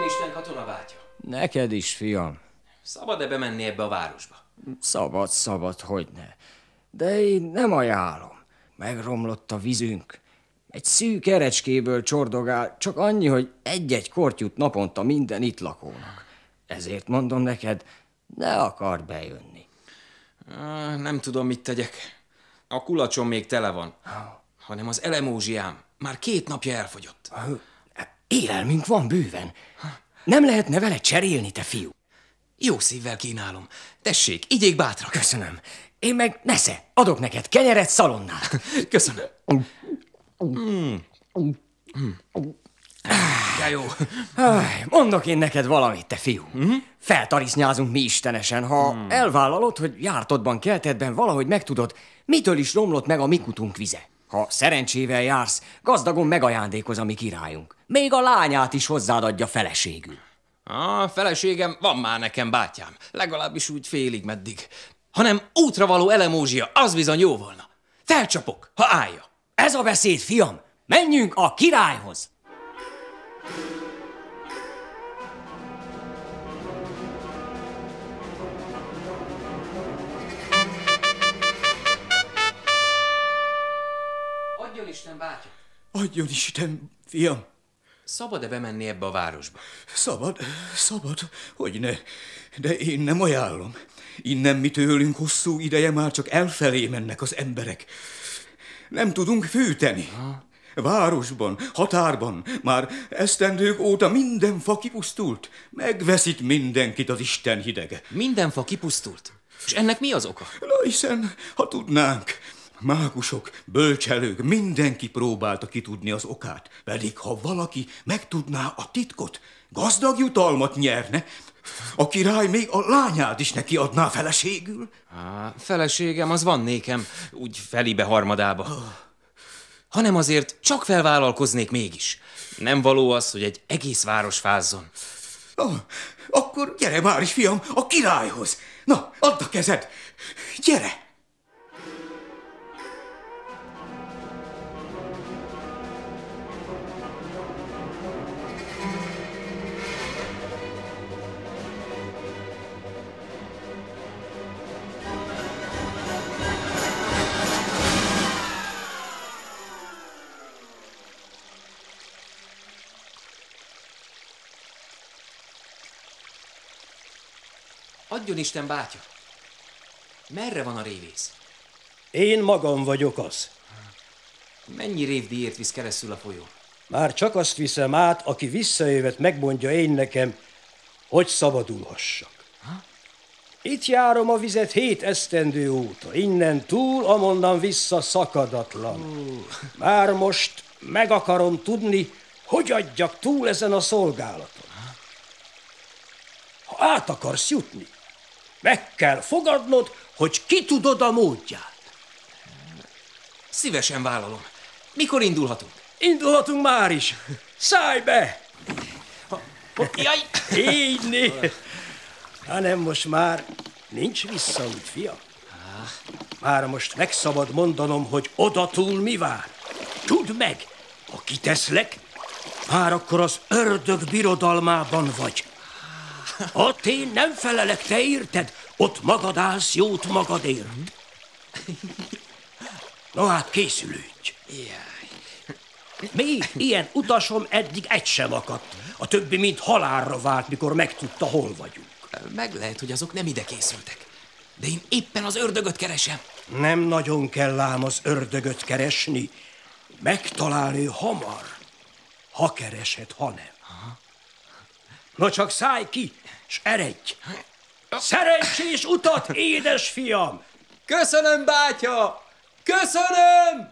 Isten katonabátya. Neked is, fiam. Szabad-e bemenni ebbe a városba? Szabad, hogyne. De én nem ajánlom. Megromlott a vízünk. Egy szűk erecskéből csordogál, csak annyi, hogy egy-egy kortyút naponta minden itt lakónak. Ezért mondom neked, ne akar bejönni. Nem tudom, mit tegyek. A kulacsom még tele van. Hanem az elemózsiám már 2 napja elfogyott. Élelmünk van bőven. Nem lehetne vele cserélni, te fiú? Jó szívvel kínálom. Tessék, igyék bátran. Köszönöm. Én meg nesze, adok neked kenyeret, szalonnát. Köszönöm. Ja, jó. Mondok én neked valamit, te fiú. Feltarisznyázunk mi istenesen, ha elvállalod, hogy jártodban, keltedben valahogy megtudod, mitől is romlott meg a mi kutunk vize. Ha szerencsével jársz, gazdagon megajándékoz a mi királyunk. Még a lányát is hozzád adja feleségül. A feleségem van már nekem, bátyám. Legalábbis úgy félig meddig. Hanem útra való elemózsia, az bizony jó volna. Felcsapok, ha állja. Ez a beszéd, fiam. Menjünk a királyhoz. Adjon Isten, bátya. Adjon Isten, fiam. Szabad-e bemenni ebbe a városba? Szabad, hogyne. De én nem ajánlom. Innen mi tőlünk hosszú ideje már csak elfelé mennek az emberek. Nem tudunk fűteni. Városban, határban már esztendők óta minden fa kipusztult. Megveszít mindenkit az Isten hidege. Minden fa kipusztult? És ennek mi az oka? Na hiszen, ha tudnánk. Mágusok, bölcselők, mindenki próbálta kitudni az okát. Pedig ha valaki megtudná a titkot, gazdag jutalmat nyerne, a király még a lányát is neki adná feleségül. Feleségem az van nékem, úgy felibe harmadába. Hanem azért csak felvállalkoznék mégis. Nem való az, hogy egy egész város fázzon. Akkor gyere már is, fiam, a királyhoz. Na, add a kezed. Gyere! Adjon Isten, bátya! Merre van a révész? Én magam vagyok az. Mennyi révdíjért visz keresztül a folyón? Már csak azt viszem át, aki visszajövet, megmondja én nekem, hogy szabadulhassak. Itt járom a vizet 7 esztendő óta. Innen túl, amonnan vissza szakadatlan. Már most meg akarom tudni, hogy adjak túl ezen a szolgálaton. Ha át akarsz jutni, meg kell fogadnod, hogy ki tudod a módját. Szívesen vállalom. Mikor indulhatunk? Indulhatunk már is. Szállj be! Jaj! Így né. Hanem most már nincs visszaút, fiam. Már most meg szabad mondanom, hogy odatúl mi vár. Tudd meg, ha kiteszlek, már akkor az ördög birodalmában vagy. Ott én nem felelek, te érted? Ott magad állsz jót magadért. No hát készülődj. Még ilyen utasom eddig egy sem akadt. A többi mind halálra vált, mikor megtudta, hol vagyunk. Meg lehet, hogy azok nem ide készültek. De én éppen az ördögöt keresem. Nem nagyon kell ám az ördögöt keresni. Megtalál ő hamar. Ha keresed, ha nem. No csak szállj ki, s eredj! Szerencsés utat, édes fiam! Köszönöm, bátya! Köszönöm!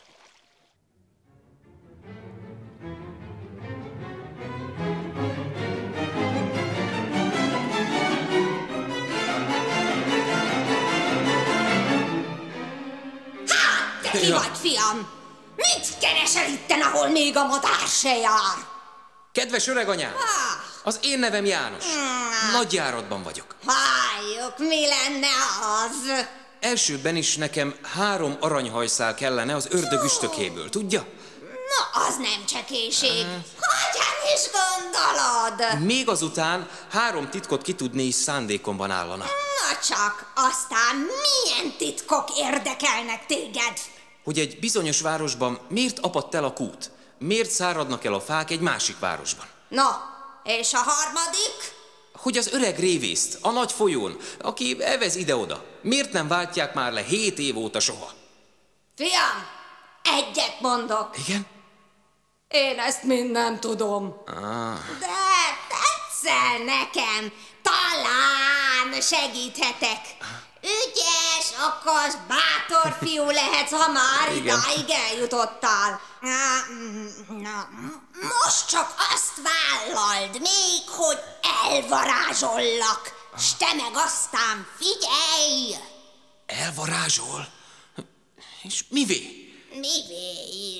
Te ki vagy, fiam? Mit keresel itten, ahol még a madár se jár? Kedves öreganyám! Az én nevem János. Nagyjáratban vagyok. Halljuk, mi lenne az? Elsőbben is nekem 3 aranyhajszál kellene az ördög üstökéből, tudja? Na, az nem csekéség. Hogyan is gondolod? Még azután 3 titkot kitudni is szándékomban állana. Na csak, aztán milyen titkok érdekelnek téged? Hogy egy bizonyos városban miért apadt el a kút? Miért száradnak el a fák egy másik városban? Na, és a harmadik? Hogy az öreg révészt, a nagy folyón, aki evez ide-oda, miért nem váltják már le 7 év óta soha? Fiam, egyet mondok. Igen? Én ezt mind nem tudom. De tetszel nekem. Talán segíthetek. Ügyes, okos, bátor fiú lehetsz, ha már idáig eljutottál. Na, most csak azt vállald még, hogy elvarázsollak. S te meg aztán figyelj! Elvarázsol? És mivé? Mivé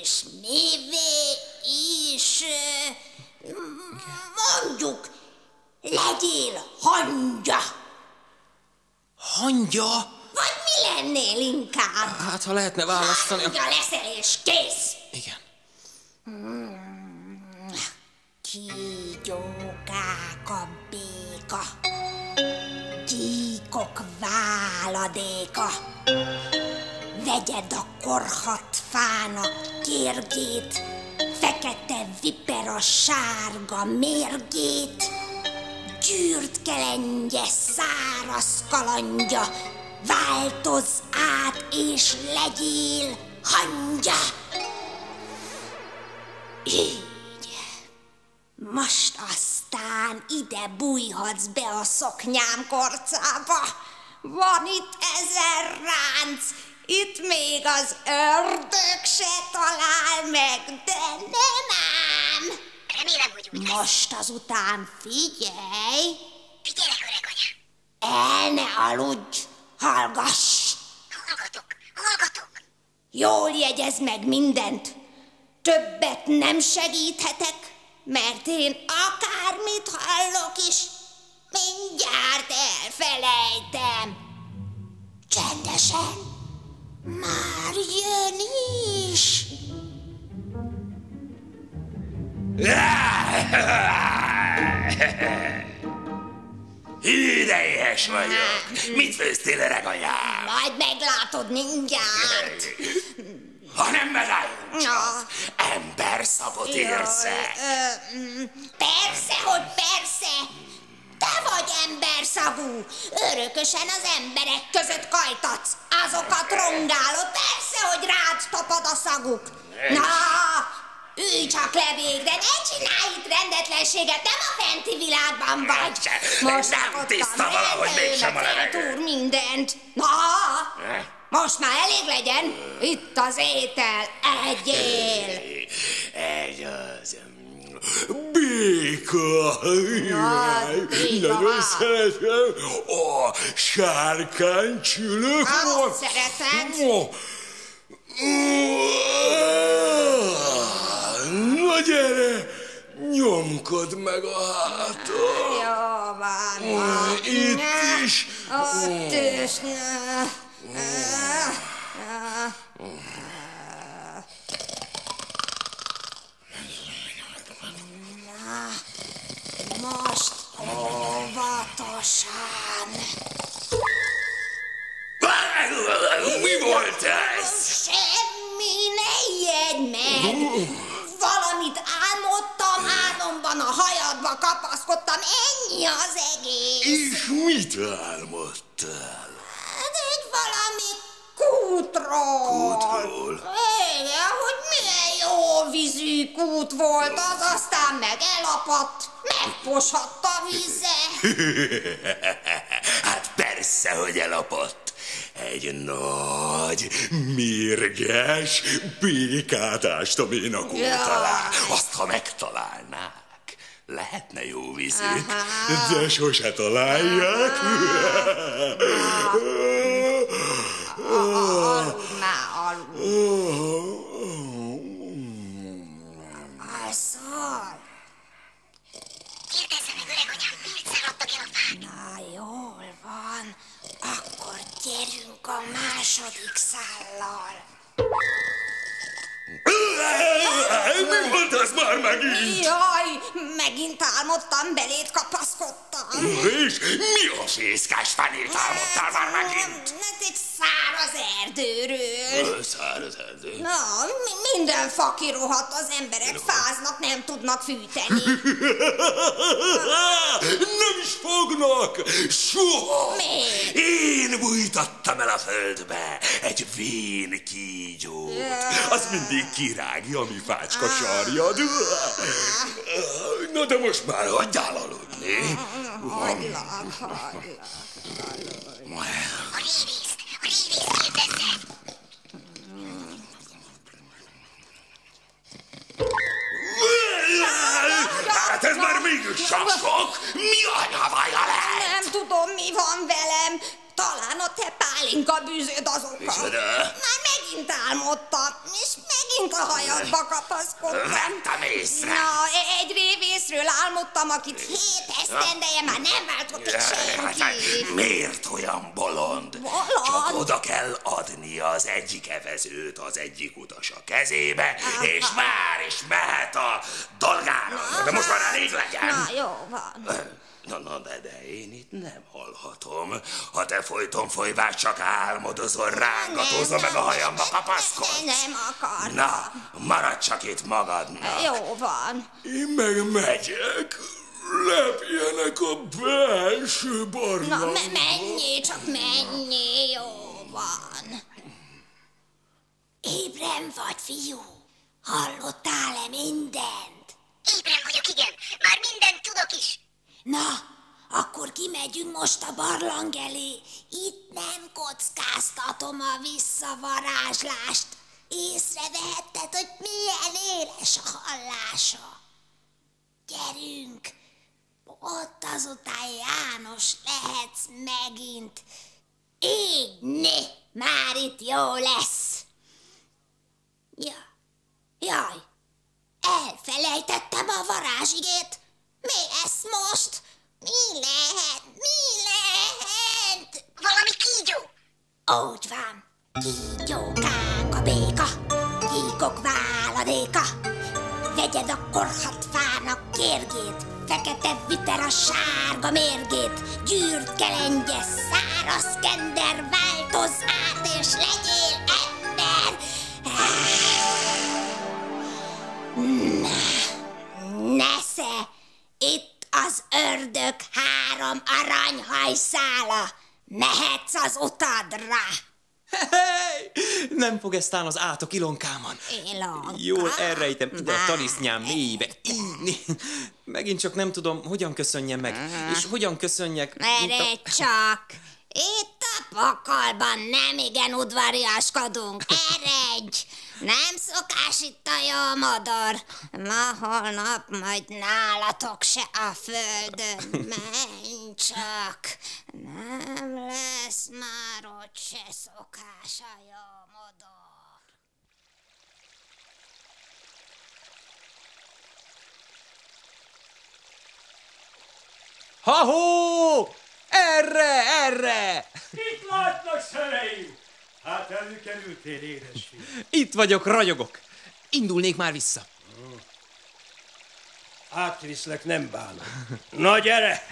is, mondjuk, legyél hangya. Hangya? Vagy mi lennél inkább? Hát, ha lehetne választani... Hangya leszel és kész. Igen. Kígyókák a béka, gyíkok váladéka. Vegyed a korhat fának kérgét, fekete vipera sárga mérgét, gyűrt kelengye, száraz kalandja, változz át és legyél hangya. Így. Most aztán ide bújhatsz be a szoknyám korcába. Van itt 1000 ránc, itt még az ördög se talál meg, de nem ám. Remélem, hogy úgy lesz. Most azután figyelj. Figyelek, öreg anya. El ne aludj, hallgass. Hallgatok. Jól jegyezd meg mindent. Többet nem segíthetek, mert én akármit hallok is, mindjárt elfelejtem. Csendesen, már jön is. Hűdejes vagyok. Mit főztél, öreg anyám? Majd meglátod mindjárt. Ha nem megálljunk Na. csak, emberszagot érzek. Persze, hogy persze. Te vagy emberszagú. Örökösen az emberek között kajtatsz. Azokat rongálod. Persze, hogy rád tapad a szaguk. Na, ülj csak le végre. Ne csinálj itt rendetlenséget. Nem a fenti világban vagy. Most nem tiszta valahogy mégsem a levegő. Túr mindent. Na, most már elég legyen. Itt az étel. Egyél. Egy az... Béka! Nagyon szeretem a sárkánycsülök. Azt szereted? Na gyere, nyomkod meg a hátam. Jó van. Itt is. Ott is. Most óvatosan. Mi volt ez? Semmi, ne ijedj meg. Valamit álmodtam, álomban a hajadba kapaszkodtam, ennyi az egész. És mit álmodtál? Hát egy valami kútról. Kútról? Igen, hogy milyen jó vízű kút volt, az aztán meg elapadt, megposadt a víze. Hát persze, hogy elapadt. Egy nagy, mérges békát ástam én a kút alá. Azt, ha megtalálnák, lehetne jó vízük, de sose találják. Aludj már, aludj. Alszol? Kérdezze meg, öreg anya, miért száradtak el a fák? Na, jól van. Akkor gyerünk a második szállal. már megint? Jaj, megint álmodtam, beléd kapaszkodtam. És mi a fészkás fenét álmodtál már megint? Hát egy száraz erdőről. Száraz erdő. Na, minden fa kirohadt, az emberek fáznak, nem tudnak fűteni. Nem is fognak! Soha! Miért? Én bújtattam el a földbe egy vén kígyót. Az mindig kirágja a mi fácska sarjad. Na de most már hagyjál aludni. Hagylak. A révészt kérdezzed. Hát ez már mégis sok. Mi anyavaja lehet? Nem tudom, mi van velem. Talán a te pálinka bűzöd az oka. Micsoda? Már megint álmodtam, és megint a hajadba kapaszkodtam. Vettem észre. Na, egy révészről álmodtam, akit 7 esztendeje már nem váltott egy senki. Miért olyan bolond? Bolond? Csak oda kell adnia az egyik evezőt az egyik utas a kezébe, és már is mehet a dolgára. De most már elég legyen. Na, jó van. Na, de én itt nem hallhatom. Ha te folyton folyvás csak álmodozol, rángatózol, meg a hajamba kapaszkodsz. Nem akartam. Na, maradj csak itt magadnak. Jó van. Én meg megyek. Lepjenek a belső Na, barlangba. menjél, csak menjél, jó van. Ébren vagy, fiú? Hallottál-e mindent? Ébren vagyok, igen. Már mindent tudok is. Na, akkor kimegyünk most a barlang elé. Itt nem kockáztatom a visszavarázslást. Észrevehetted, hogy milyen éles a hallása. Gyerünk, ott azután János lehetsz megint. Égni, már itt jó lesz. Jaj, elfelejtettem a varázsigét. Mi lesz most? Mi lehet? Valami kígyó. Úgy van. Kígyókánk a béka, gyíkok váladéka. Vegyed a korhatfának kérgét, fekete viper a sárga mérgét, gyűrt kelengye, száraz kender, változz át és legyél ember. Nesze! Itt az ördög 3 aranyhajszála. Mehetsz az utadra. Hey, nem fog ez tán az átok Ilonkámon. Ilonka? Jól elrejtem ide a talisznyám mélyébe. Megint csak nem tudom, hogyan köszönjem meg, és hogyan köszönjek. Eredj csak! Itt a pokolban nem igen udvariaskodunk. Eredj! Nem szokás itt a jó modor. Ma holnap majd nálatok se a földön. Menj csak! Nem lesz már ott se szokás a jó modor. Ha-hó! Erre! Itt látnak, szereim! Hát előkerültél, édesfiú. Itt vagyok, ragyogok. Indulnék már vissza. Átviszlek, nem bánom. Na gyere!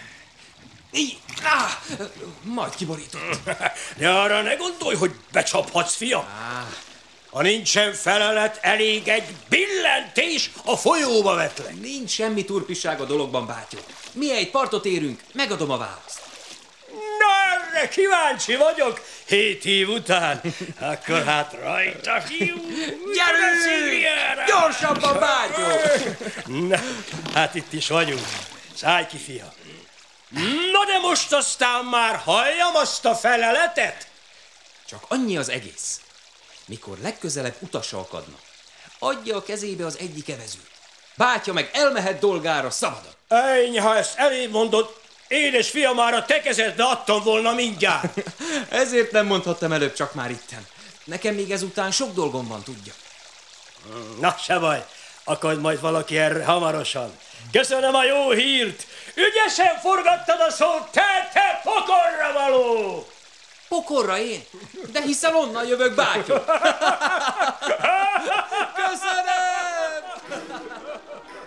Majd kiborított. De arra ne gondolj, hogy becsaphatsz, fiam. Ha nincsen felelet, elég egy billentés, a folyóba vetlek. Nincs semmi turpiság a dologban, bátyó. Mi egy partot érünk, megadom a választ. Na, erre kíváncsi vagyok 7 év után. Akkor hát rajta, fiú! Gyerünk! Gyorsabban, bátyó! Na, hát itt is vagyunk. Szállj ki, fiam. Na de most aztán már halljam azt a feleletet? Csak annyi az egész. Mikor legközelebb utasa akadna, adja a kezébe az egyik evezőt. Bátya meg elmehet dolgára szabadon. Ennyi, ha ezt elébb mondod, édes fiam, már a te kezedbe adtam volna mindjárt. Ezért nem mondhattam előbb csak már itten. Nekem még ezután sok dolgom van, tudja. Na, se baj, akad majd valaki erre hamarosan. Köszönöm a jó hírt. Ügyesen forgattad a szót, te pokorra való! Pokorra én? De hiszen onnan jövök, bátyó. Köszönöm!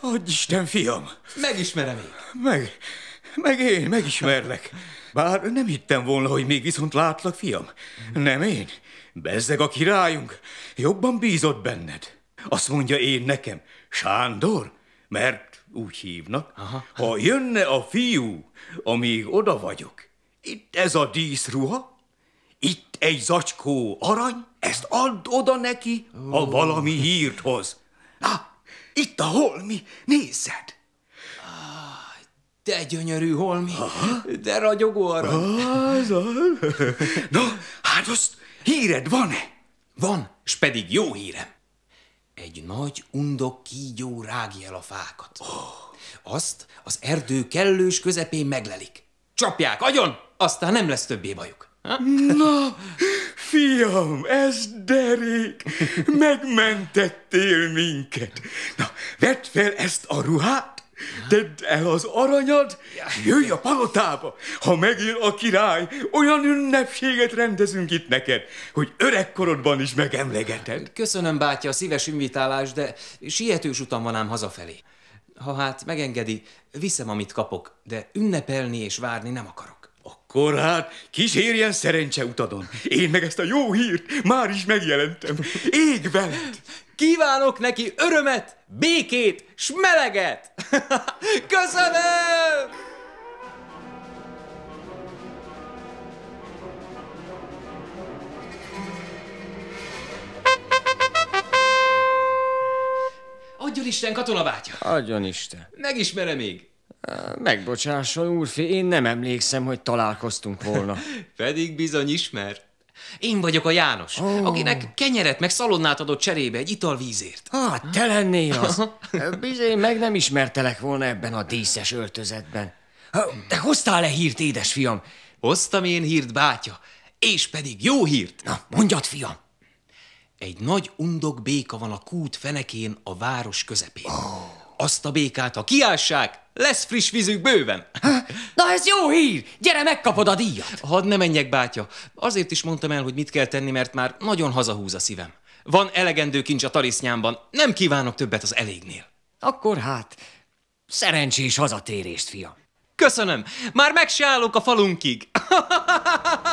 Adj Isten, fiam! Megismerem én. Meg én megismerlek. Bár nem hittem volna, hogy még viszont látlak, fiam. Nem én. Bezzeg a királyunk. Jobban bízott benned. Azt mondja én nekem, Sándor, mert úgy hívnak. Aha. Ha jönne a fiú, amíg oda vagyok, itt ez a díszruha, itt egy zacskó arany, ezt add oda neki, ha valami hírt hoz. Na, itt a holmi, nézzed! De gyönyörű holmi, de ragyogó arany. No, hát azt híred van-e? Van, s pedig jó hírem. Egy nagy undok kígyó rágja el a fákat. Azt az erdő kellős közepén meglelik. Csapják agyon, aztán nem lesz többé bajuk. Ha? Na, fiam, ez derék, megmentettél minket. Na, vedd fel ezt a ruhát, tedd el az aranyad, jöjj a palotába. Ha megjön a király, olyan ünnepséget rendezünk itt neked, hogy öregkorodban is megemlegeted. Köszönöm, bátya, a szíves invitálást, de sietős utam van ám hazafelé. Ha hát megengedi, viszem, amit kapok, de ünnepelni és várni nem akarok. Akkor hát kísérjen szerencse utadon. Én meg ezt a jó hírt már is megjelentem. Ég veled! Kívánok neki örömet, békét, s meleget! Köszönöm! Adjon Isten, katonabátya! Adjon Isten. Megismerem még. Megbocsásson, úrfi, én nem emlékszem, hogy találkoztunk volna. Pedig bizony ismer. Én vagyok a János, akinek kenyeret meg szalonnát adott cserébe egy italvízért. Te lennél az. Bizony, meg nem ismertelek volna ebben a díszes öltözetben. De hoztál-e hírt, édesfiam? Hoztam én hírt, bátya, és pedig jó hírt. Na, mondjad, fiam. Egy nagy undok béka van a kút fenekén a város közepén. Azt a békát, ha kiássák, lesz friss vízük bőven. Na ez jó hír! Gyere, megkapod a díjat! Hadd ne menjek, bátya. Azért is mondtam el, hogy mit kell tenni, mert már nagyon hazahúz a szívem. Van elegendő kincs a tarisznyámban, nem kívánok többet az elégnél. Akkor hát, szerencsés hazatérést, fiam. Köszönöm, már meg se állok a falunkig.